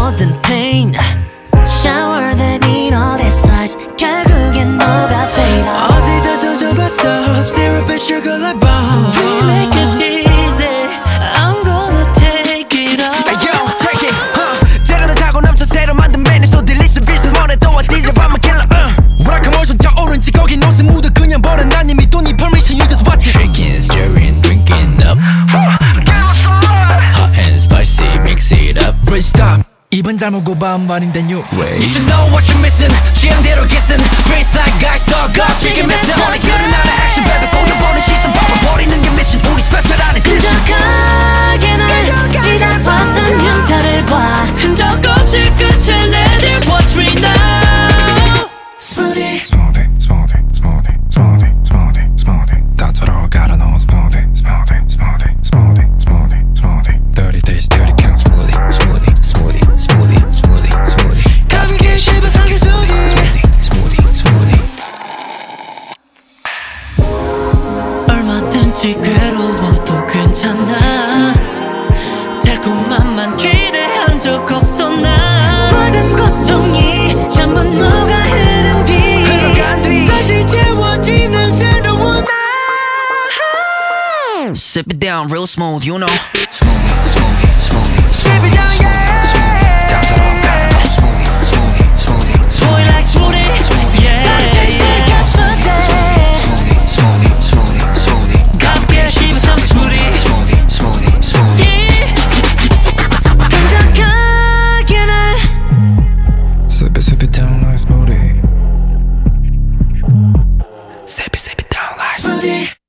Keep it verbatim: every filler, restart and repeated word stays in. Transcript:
모든 pain Shower that need all this ice 결국엔 너가 fade out 어디다 던져봤어 Syrup and sugar like bomb We make it easy I'm gonna take it all Hey yo, take it, huh 재료는 타고 넘쳐 새로 만든 메뉴 So delicious business 뭐래도 와 디제 I'm a killer, uh 우락한 모션 타오른지 거기 옷에 묻어 그냥 버려 난 이미 돈 이 permission you just watch it Shaking, stirring, drinking up Hot and spicy, mix it up Bridge stop 입은 잘못 굽어온 말인데 new way You should know what you're missing 취향대로 kissing Freestyle guys dog up chicken missing 오늘 그런 나의 action baby 꼬여보는 시선 봐버리는 게 mission 우리 special 안 해 끈적하게 날 기다렸던 흉터를 봐 흔적 없이 끝을 내줄 What's free now Smoothie Smoothie, smoothie, smoothie, smoothie, smoothie, smoothie 따뜻하게 갈아 넣은 smoothie, smoothie, smoothie, smoothie, smoothie, smoothie Dirty taste, dirty count smoothie, smoothie, smoothie, smoothie, smoothie, smoothie 가볍게 씹어 삼킨 smoothie, smoothie, smoothie 얼마든지 괴로워도 괜찮아 달콤함만 기대한 적 없어 난 모든 고통이 전부 녹아 흐른 뒤 다시 채워지는 새로운 나 Sip it down real smooth you know Smoothie, smoothie, smoothie Sip it down yeah 따뜻하게 갈아 넣은 smoothie, smoothie, smoothie Smoothie like smoothie yeah Smoothie, smoothie, smoothie, smoothie 가볍게 씹어 삼킨 smoothie Smoothie, smoothie, smoothie 끈적하게 날 Sip it, sip it down like smoothie Sip it, sip it down like smoothie